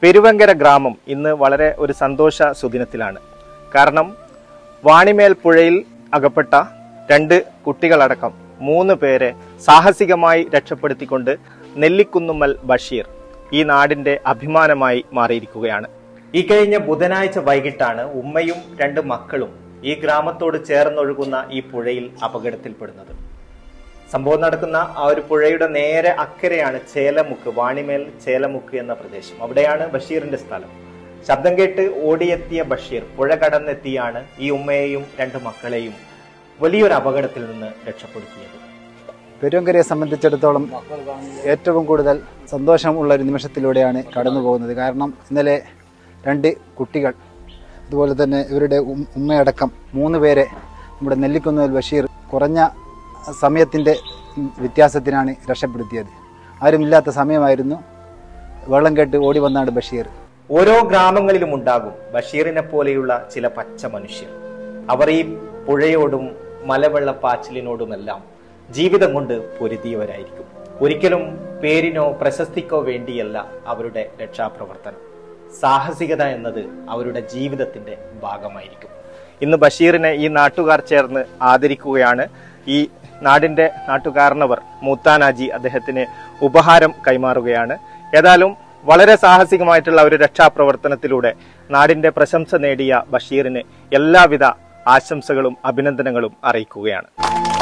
പെരുവങ്കര ഗ്രാമം ഇന്ന് വളരെ ഒരു സന്തോഷ സുദിനത്തിലാണ്. കാരണം വാണിമേൽ പുഴയിൽ അകപ്പെട്ട 2 കുട്ടികളടക്കം 3 പേരെ സാഹസികമായി രക്ഷപ്പെടുത്തിക്കൊണ്ട് നെല്ലിക്കുന്നുമ്മൽ ബഷീർ ഈ നാടിന്റെ അഭിമാനമായി മാറിയിരിക്കുകയാണ്. ഈ കഴിഞ്ഞ ബുധനാഴ്ച വൈകിട്ടാണ് ഉമ്മയും 2 മക്കളും ഈ ഗ്രാമത്തോട് ചേർന്നൊഴുകുന്ന ഈ പുഴയിൽ അപകടത്തിൽപ്പെടുന്നത്. സംഭവം നടക്കുന്ന ആ ഒരു പുഴയുടെ നേരെ അക്കരെയാണ് ചേലമുക്ക്, വാണിമേൽ ചേലമുക്ക് എന്ന പ്രദേശം. അവിടെയാണ് ബഷീറിന്റെ സ്ഥലം. ശബ്ദം കേട്ട് ഓടിയെത്തിയ ബഷീർ പുഴ കടന്നെത്തിയാണ് ഈ ഉമ്മയെയും 2 മക്കളെയും വലിയൊരു അപകടത്തിൽ നിന്ന് രക്ഷപ്പെടുത്തിയത്. പെരുവങ്കരയെ സംബന്ധിച്ചിടത്തോളം ഏറ്റവും കൂടുതൽ സന്തോഷമുള്ള ഒരു നിമിഷത്തിലൂടെയാണ് കടന്നു പോകുന്നത്. കാരണം ഇന്നലെ 2 കുട്ടികൾ, അതുപോലെ തന്നെ ഇവരുടെ ഉമ്മയടക്കം 3 പേരെ നമ്മുടെ നെല്ലിക്കുന്നുമ്മൽ ബഷീർ കുറഞ്ഞ സമയത്തിൻ്റെ വ്യത്യാസത്തിനാണ് രക്ഷപ്പെടുത്തിയത്. ആരുമില്ലാത്ത സമയമായിരുന്നു. വെള്ളം കേട്ട് ഓടി വന്നാണ് ബഷീർ. ഓരോ ഗ്രാമങ്ങളിലും ഉണ്ടാകും ബഷീറിനെ പോലെയുള്ള ചില പച്ച മനുഷ്യർ. അവർ ഈ പുഴയോടും മലവെള്ളപ്പാച്ചിലിനോടുമെല്ലാം ജീവിതം കൊണ്ട് പൊരുതിയവരായിരിക്കും. ഒരിക്കലും പേരിനോ പ്രശസ്തിക്കോ വേണ്ടിയല്ല അവരുടെ രക്ഷാപ്രവർത്തനം. സാഹസികത എന്നത് അവരുടെ ജീവിതത്തിന്റെ ഭാഗമായിരിക്കും. ഇന്ന് ബഷീറിനെ ഈ നാട്ടുകാർ ചേർന്ന് ആദരിക്കുകയാണ്. ഈ നാടിന്റെ നാട്ടുകാരനവർ മൂത്താനാജി അദ്ദേഹത്തിന് ഉപഹാരം കൈമാറുകയാണ്. ഏതായാലും വളരെ സാഹസികമായിട്ടുള്ള ഒരു രക്ഷാപ്രവർത്തനത്തിലൂടെ നാടിന്റെ പ്രശംസ നേടിയ ബഷീറിന് എല്ലാവിധ ആശംസകളും അഭിനന്ദനങ്ങളും അറിയിക്കുകയാണ്.